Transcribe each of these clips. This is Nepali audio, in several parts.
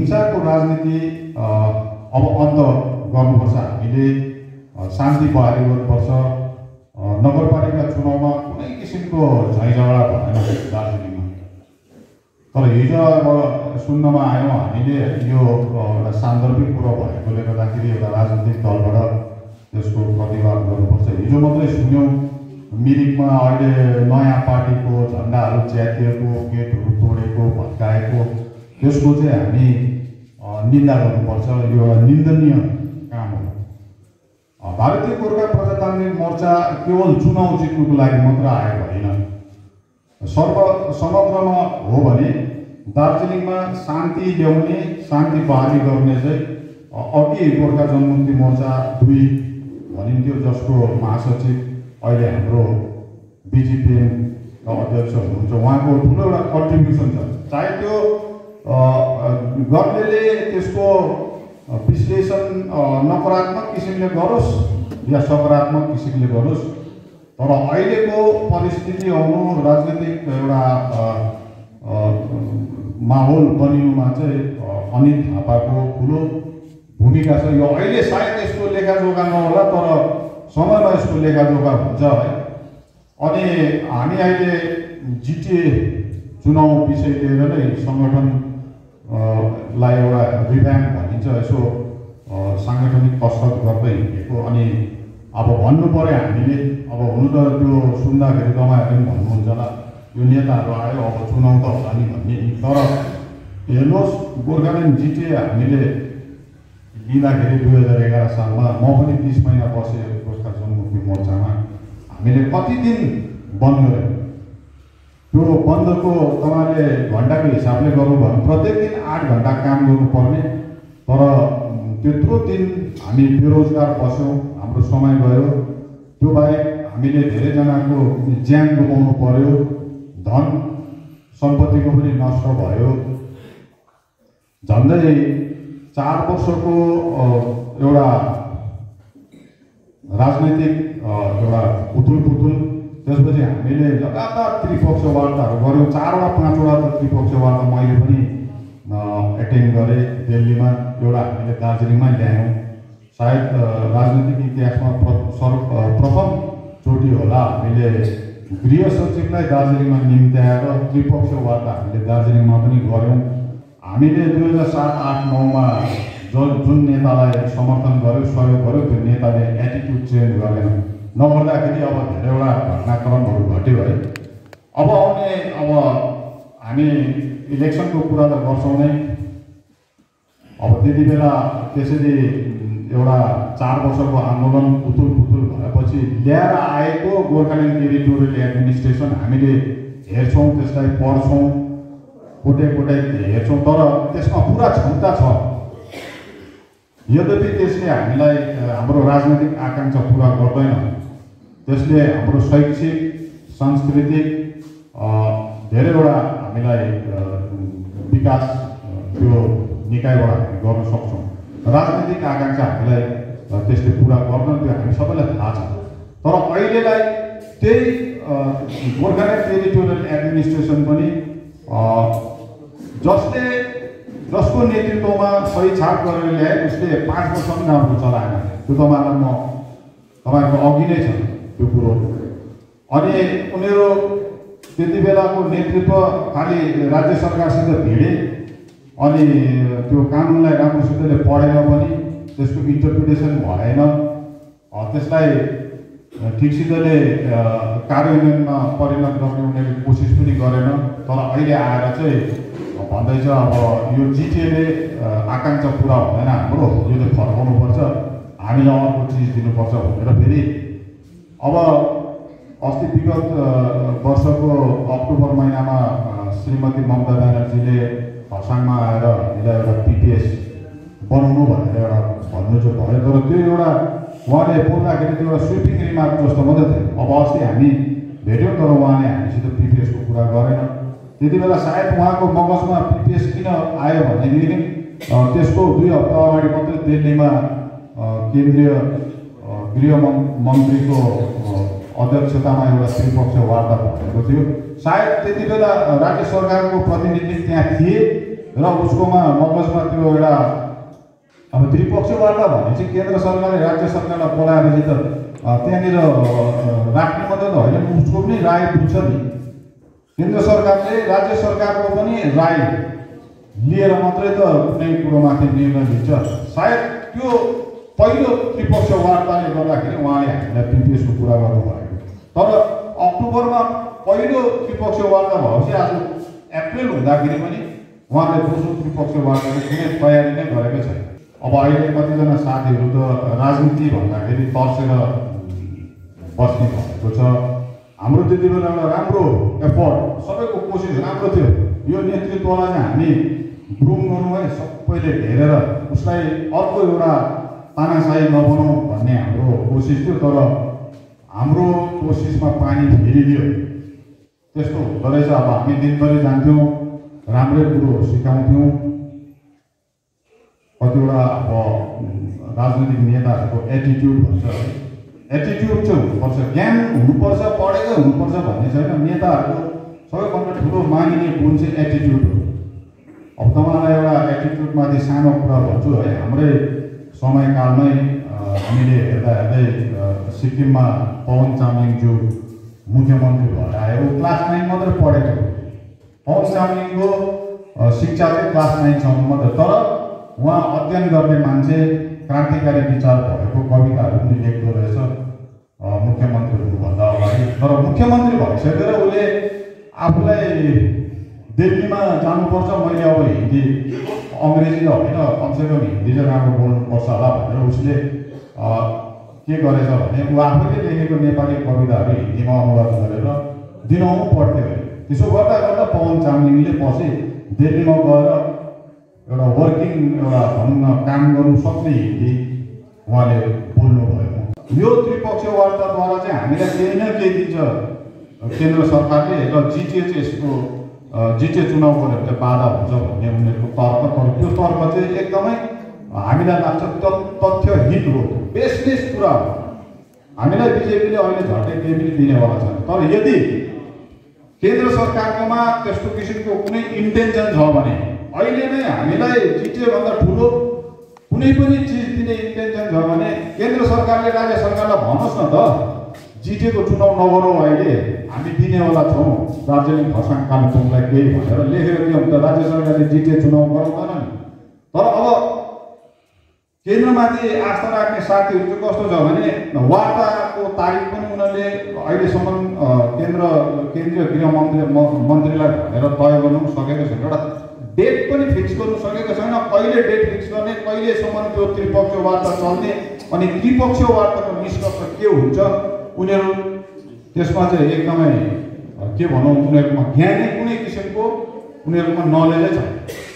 हिंसाको राजनीति अब अन्त गर्नुपर्छ। हामीले शान्ति बहाली गर्नुपर्छ। नगरपालिका चुनावमा कुनै किसिमको झैझगडा भएन दार्जिलिङमा। तर हिजो अब सुन्नमा आयौँ हामीले यो एउटा सान्दर्भिक कुरो भएकोले गर्दाखेरि एउटा राजनीतिक दलबाट त्यसको प्रतिवाद गर्नुपर्छ। हिजो मात्रै सुन्यौँ मिरिकमा अहिले नयाँ पार्टीको झन्डाहरू च्यातिएको, गेटहरू तोडेको, भत्काएको, त्यसको चाहिँ हामी निन्दा गर्नुपर्छ। यो एउटा निन्दनीय काम हो। भारतीय गोर्खा प्रजातान्त्रिक मोर्चा केवल चुनाव जित्नुको लागि मात्र आएको होइन। समग्रमा हो भने दार्जिलिङमा शान्ति ल्याउने, शान्ति बहाली गर्ने चाहिँ अघि गोर्खा जनमुक्ति मोर्चा 2 भनिन्थ्यो, जसको महासचिव अहिले हाम्रो बिजिपिएमका अध्यक्ष हुनुहुन्छ। उहाँको ठुलो एउटा कन्ट्रिब्युसन छ। चाहे त्यो गर्नेले त्यसको विश्लेषण नकारात्मक किसिमले गरोस् या सकारात्मक किसिमले गरोस्, तर अहिलेको परिस्थिति आउनु, राजनीतिक एउटा माहौल बनिनुमा चाहिँ अनिल थापाको ठुलो भूमिका छ। यो अहिले सायद यसको लेखाजोखा नहोला, तर समयमा यसको लेखाजोखा हुन्छ है। अनि हामी अहिले जिटिए चुनाव विषय लिएर नै सङ्गठनलाई एउटा रिभ्याम्प भनिन्छ, यसो साङ्गठनिक कसरत गर्दै हिँडेको। अनि अब भन्नु पर्यो हामीले, अब हुनु त त्यो सुन्दाखेरि तपाईँहरूले पनि भन्नुहुन्छ होला यो नेताहरू आयो अब चुनाव त होला नि भन्ने। तर हेर्नुहोस्, गोर्खाल्यान्ड जिटिए हामीले लिँदाखेरि 2011 सालमा म पनि 30 महिना बसेँ गोर्खा जनमुक्ति मोर्चामा। हामीले कति दिन बन्द गऱ्यौँ। त्यो बन्दको तपाईँले घन्टाको हिसाबले गर्नुभयो भने प्रत्येक दिन 8 घन्टा काम गर्नुपर्ने। तर त्यत्रो दिन हामी बेरोजगार बस्यौँ, हाम्रो समय गयो। त्यो बाहेक हामीले धेरैजनाको ज्यान गुमाउनु पर्यो, धन सम्पत्तिको पनि नष्ट भयो। झन्डै 4 वर्षको एउटा राजनैतिक एउटा उथुलपुथुल, त्यसपछि हामीले लगातार त्रिपक्ष वार्ताहरू गऱ्यौँ। 4-5वटा त त्रिपक्ष वार्ता मैले पनि एटेन्ड गरेँ दिल्लीमा। एउटा हामीले दार्जिलिङमै ल्यायौँ। सायद राजनीतिक इतिहासमा प्रथमचोटि होला हामीले गृह सचिवलाई दार्जिलिङमा निम्त्याएर त्रिपक्ष वार्ता हामीले दार्जिलिङमा पनि गऱ्यौँ। हामीले 2007-8-9मा जुन नेतालाई समर्थन गर्यो, सहयोग गर्यो, त्यो नेताले एटिट्युड चेन्ज गरेन। नगर्दाखेरि अब धेरैवटा घटनाक्रमहरू घट्यो है। अब आउने अब हामी इलेक्सनको कुरा त गर्छौँ नै। अब त्यति बेला त्यसरी एउटा 4 वर्षको आन्दोलन उथुलपुथुल भएपछि ल्याएर आएको गोर्खाल्यान्ड टेरिटोरियल एडमिनिस्ट्रेसन हामीले हेर्छौँ, त्यसलाई पढ्छौँ, कोटै हेर्छौँ, तर त्यसमा पुरा क्षमता छ। यद्यपि त्यसले हामीलाई हाम्रो राजनैतिक आकाङ्क्षा पुरा गर्दैन। त्यसले हाम्रो शैक्षिक, सांस्कृतिक धेरैवटा हामीलाई विकास त्यो निकायबाट हामी गर्न सक्छौँ। राजनीतिक आकाङ्क्षा हामीलाई त्यसले पुरा गर्दैन, त्यो हामी सबैलाई थाहा छ। तर अहिलेलाई त्यही गोर्खाल्यान्ड टेरिटोरियल एडमिनिस्ट्रेसन पनि जसको नेतृत्वमा सही छाप गरेर ल्याए उसले 5 वर्ष पनि राम्रो चलाएन। त्यो तपाईँहरूको अघि नै छ त्यो कुरो। अनि उनीहरू त्यति बेलाको नेतृत्व खालि राज्य सरकारसित भिडे, अनि त्यो कानुनलाई राम्रोसितले पढेर पनि त्यसको इन्टरप्रिटेसन भएन, त्यसलाई ठिकसितले कार्यान्वयनमा परिणत गर्ने उनीहरूले कोसिस पनि गरेन। तर अहिले आएर चाहिँ भन्दैछ अब यो जिटिएले आकाङ्क्षा पुरा हुँदैन हाम्रो, यो चाहिँ फर्काउनुपर्छ, हामीलाई अर्को चिज दिनुपर्छ भनेर फेरि अब अस्ति विगत वर्षको अक्टोबर महिनामा श्रीमती ममता ब्यानर्जीले खरसाङमा आएर हामीलाई एउटा पिपिएस बनाउनु भनेर एउटा भन्नु चाहिँ भयो। तर त्यो एउटा उहाँले बोल्दाखेरि त्यो एउटा स्विपिङ रिमार्क जस्तो मात्रै थियो। अब अस्ति हामी भेट्यौँ, तर उहाँले हामीसित पिपिएसको कुरा गरेन। त्यति बेला सायद उहाँको मगजमा पिपिएस किन आयो भनेदेखि त्यसको 2 हप्ता अगाडि मात्रै दिल्लीमा केन्द्रीय गृह मन्त्रीको अध्यक्षतामा एउटा त्रिपक्ष वार्ता भएको थियो। सायद त्यति बेला राज्य सरकारको प्रतिनिधि त्यहाँ थिए र उसकोमा मगजमा त्यो एउटा अब त्रिपक्षीय वार्ता भने चाहिँ केन्द्र सरकारले राज्य सरकारलाई बोलाएर चाहिँ त त्यहाँनिर राख्ने मात्रै त होइन, उसको पनि राय बुझ्छ नि। केन्द्र सरकारले राज्य सरकारको पनि राय लिएर मात्रै त कुनै कुरोमाथि निर्णय लिन्छ। सायद त्यो पहिलो त्रिपक्षीय वार्ताले गर्दाखेरि उहाँले हामीलाई पिपिएसको कुरा गर्नुभएको, तर अक्टोबरमा पहिलो त्रिपक्षीय वार्ता भएपछि आज अप्रिल हुँदाखेरि पनि उहाँले दोस्रो त्रिपक्षीय वार्ताको कुनै तयारी नै गरेकै छैन। अब अहिले कतिजना साथीहरू त राजनीति भन्दाखेरि तर्सेर बस्ने भएको छ। हाम्रो त्यति बेला एउटा राम्रो एफर्ट, सबैको कोसिस राम्रो थियो, यो नेतृत्वलाई चाहिँ हामी ग्रुम गर्नु है, सबैले हेरेर उसलाई अर्को एउटा तानाशाही नबनाउँ भन्ने हाम्रो कोसिस थियो। तर हाम्रो कोसिसमा पानी फेरिदियो, त्यस्तो हुँदो रहेछ। अब हामी दिनभरि जान्थ्यौँ, राम्रै कुरोहरू सिकाउँथ्यौँ। कतिवटा अब राजनैतिक नेताहरूको एटिट्युड भन्छ है, एटिट्युड चाहिँ हुनुपर्छ, ज्ञान हुनुपर्छ, पढेकै हुनुपर्छ भन्ने छैन। नेताहरूको सबैभन्दा ठुलो मानिने गुण चाहिँ एटिट्युड हो। अब तपाईँलाई एउटा एटिट्युडमाथि सानो कुरा भन्छु है। हाम्रै समयकालमै हामीले हेर्दा हेर्दै सिक्किममा पवन चामलिङज्यू मुख्यमन्त्री भएर आयो। क्लास 9 मात्रै पढेको। पवन चामलिङको शिक्षा चाहिँ क्लास 9सम्म मात्रै, तर उहाँ अध्ययन गर्ने मान्छे, क्रान्तिकारी विचार भएको, कविताहरू पनि लेख्दो रहेछ मुख्यमन्त्री हुनुभन्दा अगाडि। तर मुख्यमन्त्री भइसकेर उसले आफूलाई दिल्लीमा जानुपर्छ, मैले अब हिन्दी अङ्ग्रेजी त होइन, कमसेकम हिन्दी चाहिँ राम्रो बोल्नुपर्छ होला भनेर उसले के गरेछ भने ऊ आफैले लेखेको नेपाली कविताहरू हिन्दीमा अनुवाद गरेर दिनहुँ पढ्थ्यो अरे। त्यसो गर्दा गर्दा पवन चामलिङले पछि दिल्लीमा गएर एउटा वर्किङ एउटा भनौँ न काम गर्नु सक्ने हिन्दी उहाँले बोल्नुभयो। यो त्रिपक्षीय वार्ताद्वारा चाहिँ हामीलाई केही न केही दिन्छ केन्द्र सरकारले, र जिटिए चाहिँ यसको जिटिए चुनाव गरेर चाहिँ बाधा हुन्छ भन्ने उनीहरूको तर्क। तर त्यो तर्क चाहिँ एकदमै हामीलाई लाग्छ तथ्यहीन हो, बेसलेस कुरा हो। हामीलाई बिजेपीले अहिले झट्टै केही पनि दिनेवाला छैन। तर यदि केन्द्र सरकारकोमा त्यस्तो किसिमको कुनै इन्टेन्सन छ भने अहिले नै हामीलाई जिटिएभन्दा ठुलो कुनै पनि चिज दिने इन्टेन्सन छ भने केन्द्र सरकारले राज्य सरकारलाई भन्नुहोस् न त, जिटिएको चुनाव नगरौँ, अहिले हामी दिनेवाला छौँ दार्जिलिङ, खरसाङ, कालिम्पोङलाई केही भनेर लेखेर के हुन्छ, राज्य सरकारले जिटिए चुनाव गराउँदैन नि। तर अब केन्द्रमाथि आस्था राख्ने साथीहरू चाहिँ कस्तो छ भने वार्ताको तारिक पनि उनीहरूले अहिलेसम्म केन्द्रीय गृह मन्त्रीलाई भनेर तय गर्नु सकेको छैन। एउटा डेट पनि फिक्स गर्नु सकेको छैन। कहिले डेट फिक्स गर्ने, कहिलेसम्म त्यो त्रिपक्षीय वार्ता चल्ने, अनि त्रिपक्षीय वार्ताको निष्कर्ष के हुन्छ, उनीहरू त्यसमा चाहिँ एकदमै के भनौँ, उनीहरूकोमा ज्ञानै कुनै किसिमको उनीहरूकोमा नलेजै छैन।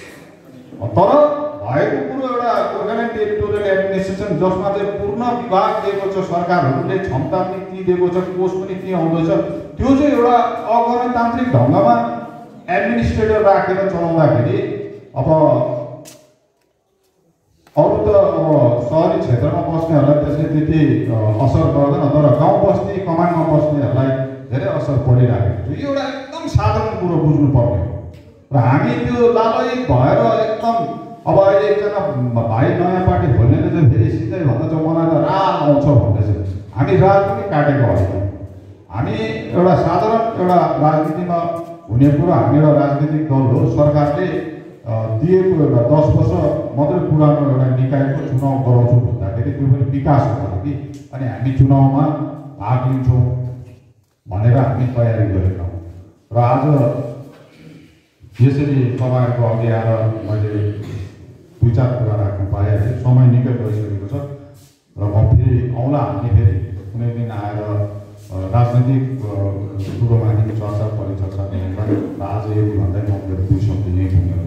तर भएको कुरो एउटा गोर्खाल्यान्ड टेरिटोरियल एडमिनिस्ट्रेसन जसमा चाहिँ पूर्ण विभाग दिएको छ, सरकारहरूले क्षमता पनि ती दिएको छ, कोष पनि ती आउँदैछ, त्यो चाहिँ एउटा अगणतान्त्रिक ढङ्गमा एडमिनिस्ट्रेटर राखेर चलाउँदाखेरि अब अरू त अब सहरी क्षेत्रमा बस्नेहरूलाई त्यसले त्यति असर गर्दैन, तर गाउँ बस्ती कमानमा बस्नेहरूलाई धेरै असर परिरहेको छ। यो एउटा एकदम साधारण कुरो बुझ्नु पर्ने हो। र हामी त्यो लालयित भएर एकदम अब अहिले एकजना भाइ नयाँ पार्टी खोल्नेले चाहिँ फेरि सिधै भन्दा चाहिँ मलाई त राल आउँछ भन्दैछ। हामी राल पनि काटेको होइन। हामी एउटा साधारण एउटा राजनीतिमा हुने कुरो, हामी एउटा राजनीतिक दल हो। सरकारले दिएको एउटा 10 वर्ष मात्रै पुरानो एउटा निकायको चुनाव गराउँछौँ भन्दाखेरि त्यो पनि विकास हो कि, अनि हामी चुनावमा भाग लिन्छौँ भनेर हामी तयारी गरेका हौँ। र आज यसरी तपाईँहरूको अघि आएर मैले 2-4 कुरा राख्नु पाएँ। समय निकै गइसकेको छ र म फेरि आउँला, हामी फेरि कुनै दिन आएर राजनैतिक कुरोमाथि चर्चा परिचर्चा गर्नुलाई। आज यो भन्दै म मेरो 2 शब्द यही